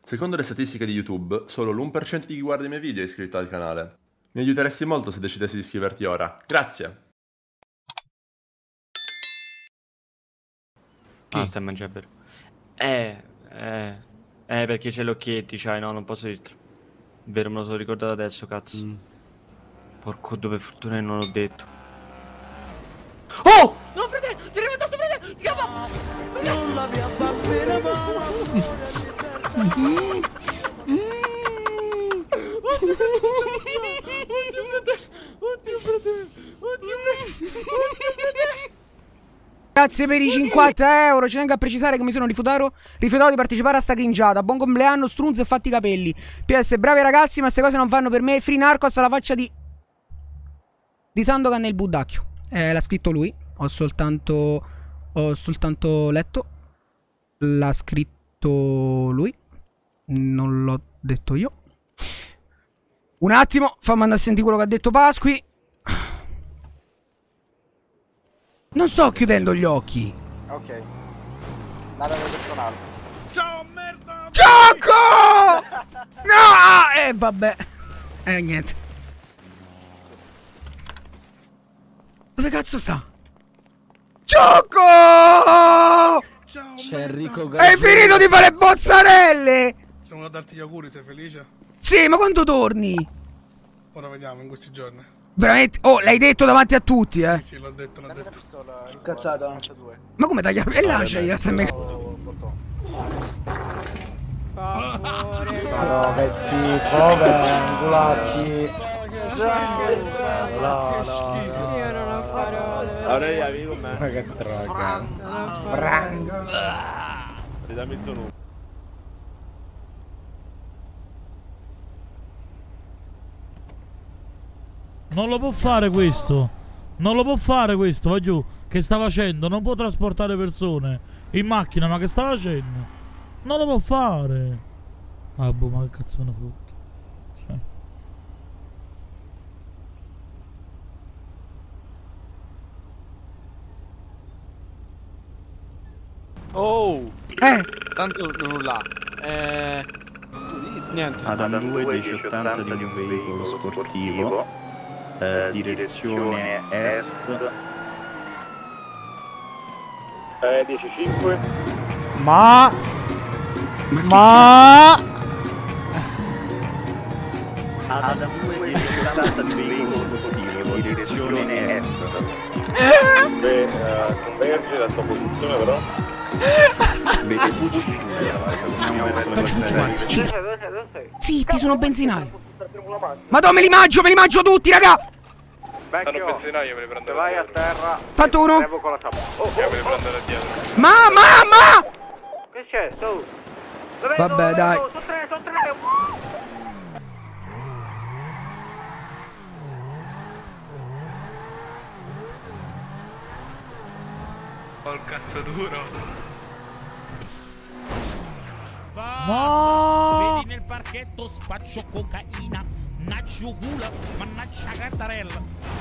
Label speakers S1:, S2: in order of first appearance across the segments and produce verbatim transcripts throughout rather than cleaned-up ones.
S1: Secondo le statistiche di YouTube, solo l'uno per cento di chi guarda i miei video è iscritto al canale. Mi aiuteresti molto se decidessi di iscriverti ora. Grazie!
S2: Chi? Ah, stai a mangiare per... Eh, eh... Eh, perché c'è gli occhietti, c'hai, no, non posso dirtelo. Vero, me lo sono ricordato adesso, cazzo. Mm. Porco, dove fortuna non l'ho detto. Oh! No, fratello! Ti arrivo addosso, fratello! Ti chiamo! Non la mia bambina,
S3: Grazie per i cinquanta euro. Ci tengo a precisare che mi sono rifiutato, rifiutato di partecipare a sta cringiata. Buon compleanno, strunzo e fatti i capelli. P S, bravi ragazzi, ma queste cose non vanno per me. Free Narcos alla faccia di Di Sandokan nel buddacchio. Eh, l'ha scritto lui. Ho soltanto Ho soltanto letto. L'ha scritto lui. Non l'ho detto io. Un attimo, fammi andare a sentire quello che ha detto Pasqui. Non sto chiudendo gli occhi.
S4: Ok. Nada del personale.
S3: Ciao merda! Gioco! No! Eh vabbè. Eh niente. Dove cazzo sta? Gioco!
S5: Ciao, c'è Enrico
S3: Gaggio. Hai finito di fare bozzarelle?
S5: Sono a darti gli auguri, sei felice?
S3: Sì, ma quando torni?
S5: Ora vediamo in questi giorni.
S3: Veramente? Oh, l'hai detto davanti a tutti, eh?
S5: Sì, sì, l'ho detto, l'ho detto.
S4: Cazzata.
S3: Ma come taglia? E lasciagli sta me.
S4: No, che schifo, beh, culacchi. No, no.
S6: Io non ho parole.
S4: Ora io con me. Ma che droga. Franco.
S7: Ridammi il tuo numero.
S8: Non lo può fare questo. Non lo può fare questo, va giù. Che sta facendo? Non può trasportare persone in macchina, ma che sta facendo? Non lo può fare. Ah, boh, ma che cazzo me ne fotte. Cioè.
S9: Oh!
S3: Eh!
S9: Tanto nulla. Eh... Niente.
S10: Adam due dieci ottanta di un veicolo sportivo, eh, direzione est.
S7: Eh, dieci cinque.
S3: Ma... Ma...
S10: Adam due dieci ottanta di un veicolo sportivo, direzione est.
S7: Beh, uh, converge la tua posizione però.
S10: Vede Pucci.
S3: Zitti, sono benzinai. Madonna, me li mangio, me li mangio tutti, raga.
S7: Stanno benzinaio, me li prendo.
S9: Vai a terra.
S3: Fatto uno.
S9: Oh, oh,
S7: me li prendo da dietro.
S3: Ma, ma, ma.
S9: Che c'è? Sto.
S3: Vabbè, dai.
S9: Sono tre, sono tre.
S7: Ho il cazzo duro.
S8: Ma vedi nel parchetto spaccio cocaina, naccio culo, mannaggia cartarella.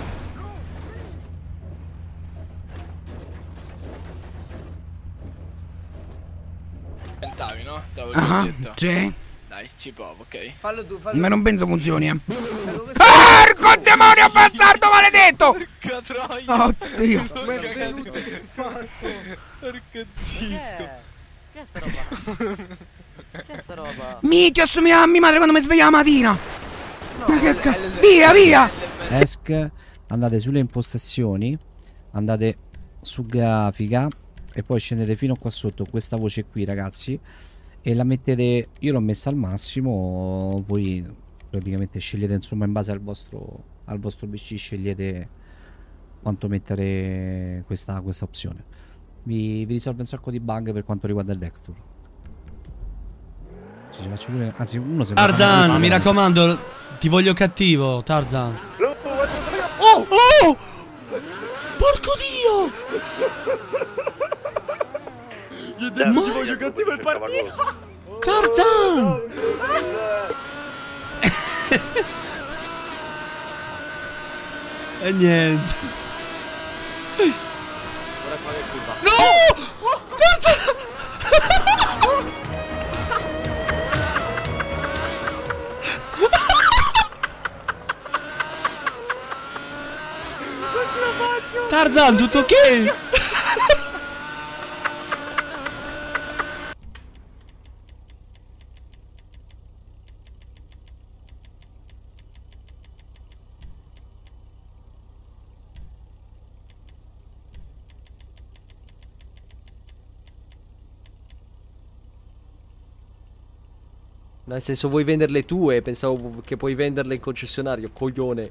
S9: Tentavi, no? Te l'avevo
S3: Ah,
S9: detto.
S3: sì.
S9: Dai, ci provo, ok?
S4: Fallo tu, fallo.
S3: Ma non penso funzioni, eh. Porco demonio bastardo maledetto!
S9: Porca troia!
S3: Oddio.
S9: Ma è venuto Porca disco.
S6: Che è sta roba? Che è sta roba?
S3: Minchia, assomiglia a mia madre quando mi sveglia la mattina. Ma che cazzo? Via, via!
S11: Esc, andate sulle impostazioni, andate su grafica e poi scendete fino qua sotto questa voce qui, ragazzi, e la mettete. Io l'ho messa al massimo, voi praticamente scegliete, insomma, in base al vostro al vostro P C scegliete quanto mettere questa, questa opzione. Vi, vi risolve un sacco di bug per quanto riguarda il Dextur. Sì, ci faccio pure, anzi uno se
S12: Tarzan, mi raccomando, ti voglio cattivo, Tarzan.
S3: Oh! Oh! Porco Dio!
S7: Gli ho detto ti voglio cattivo il partito.
S3: Tarzan!
S12: E niente.
S3: No! Tarzan!
S12: Tarzan, tutto ok?
S13: Nel senso, vuoi venderle tue? Pensavo che puoi venderle in concessionario, coglione.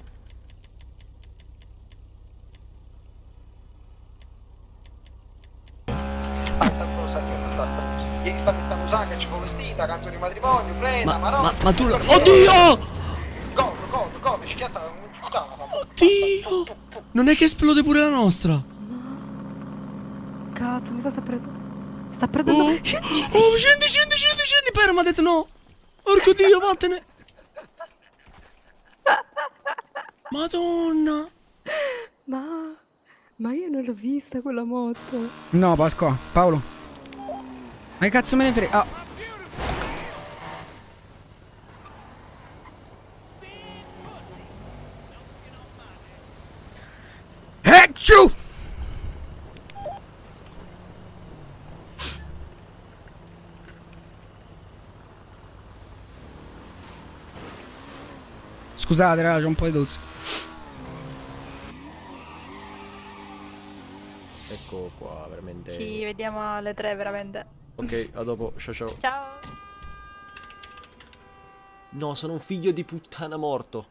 S14: Ieri sta mettendo usata, ci fu vestita, canzone di matrimonio, preda,
S12: Ma,
S14: ma,
S12: ma, ma tu... Oddio!
S14: Godo, godo, godo, schiatta,
S12: Oddio! Non è che esplode pure la nostra?
S15: Cazzo, mi sta prendendo. Sta prendendo.
S12: Oh,
S15: Scendi,
S12: oh, scendi, scendi, scendi, scendi. Per, mi ha detto no. Porco Dio, vattene. Madonna.
S15: Ma. Ma io non l'ho vista quella moto.
S3: No, Pasqua, Paolo. Ma che cazzo me ne frega? Ah. Ecciu! Scusate, raga, c'ho un po' di tosse.
S13: Ecco qua, veramente.
S15: Ci vediamo alle tre, veramente.
S13: Ok, a dopo, ciao ciao.
S15: Ciao.
S13: No, sono un figlio di puttana morto.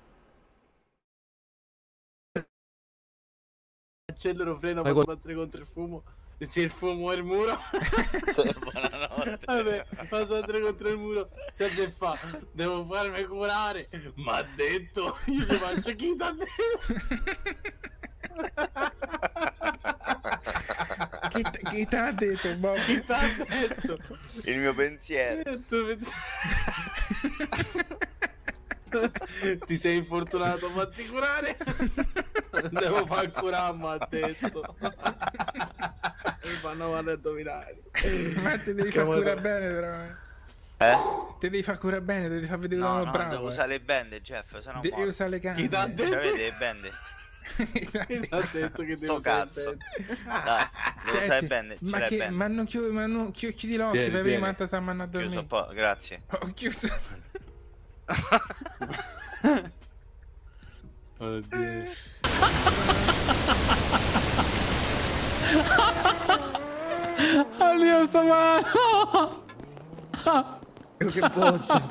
S16: Accelero, freno,
S13: Vai,
S16: posso
S13: guarda-
S16: battere contro il fumo. Se il fumo è il muro.
S9: Buonanotte.
S16: Vabbè, posso battere contro il muro. Si alza e fa. Devo farmi curare. Ma ha detto. Io gli faccio chi t'ha detto.
S4: Chi, t- chi t'ha detto, Bob?
S16: Chi t'ha detto?
S9: Il mio pensiero.
S16: Il tuo pensiero. Ti sei infortunato, fatti curare. Devo far curare, ma ha detto. Mi fanno male addominali.
S4: Ma ti devi far curare bene, però.
S9: Eh?
S4: Ti devi far curare bene, ti devi far vedere
S9: No,
S4: uno
S9: no,
S4: bravo.
S9: devo
S4: eh.
S9: usare le bende, Jeff, se no
S4: Devi
S9: muoio.
S4: usare le gambe.
S16: Chi t'ha detto?
S9: Cioè, vedi le bende?
S16: Chi t'ha detto che
S9: Sto
S16: devo usare
S9: cazzo.
S16: il bende?
S9: Dai, devo usare le bende, ce
S4: ma,
S9: l'hai
S4: che,
S9: bende.
S4: ma non chiudi, ma non chi- chiudi l'occhio,
S16: Tieni,
S4: per
S16: tieni.
S4: prima ti stiamo andando a
S9: Chiuso
S4: dormire.
S9: un po', grazie.
S4: Ho chiuso.
S16: Oddio.
S4: Oddio, sto male.
S13: Che botte.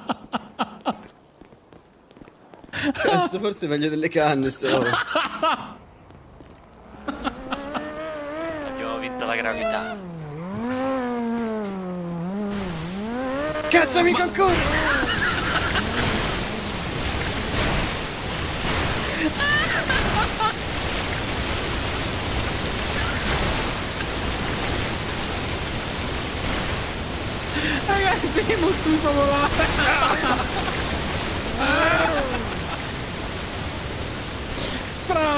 S13: Cazzo, forse è meglio delle canne sta roba.
S6: Abbiamo vinto la gravità.
S13: Cazzo, mica ancora.
S4: Ragazzi, che mozzuto volare. Bravo.